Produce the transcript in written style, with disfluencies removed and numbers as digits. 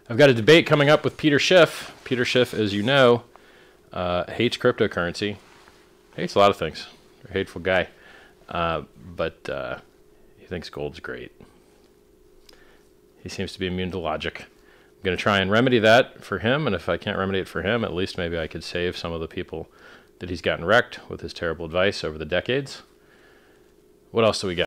I've got a debate coming up with Peter Schiff. Peter Schiff, as you know, hates cryptocurrency. Hates a lot of things. A hateful guy. But he thinks gold's great. He seems to be immune to logic. I'm going to try and remedy that for him, and if I can't remedy it for him, at least maybe I could save some of the people that he's gotten wrecked with his terrible advice over the decades. What else do we got?